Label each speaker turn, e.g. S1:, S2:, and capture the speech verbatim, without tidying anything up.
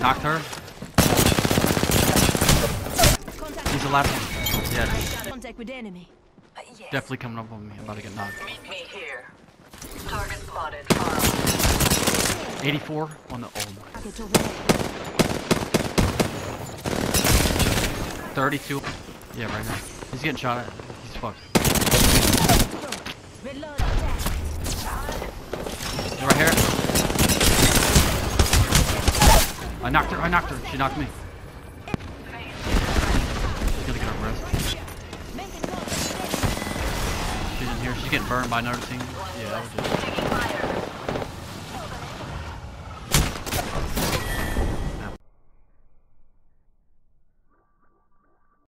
S1: Knocked her. He's the last one. Yeah.
S2: Contact with enemy.
S1: Definitely coming up on me. I'm about to get knocked.
S3: Meet me here. Target spotted.
S1: eighty-four on the old.
S2: Target overhead.
S1: thirty-two. Yeah, right now. He's getting shot at. He's fucked.
S2: Reload.
S1: He's right here. I knocked her. I knocked her. She knocked me. She's gonna get her breast. She's in here. She's getting burned by another team. Yeah, that was it.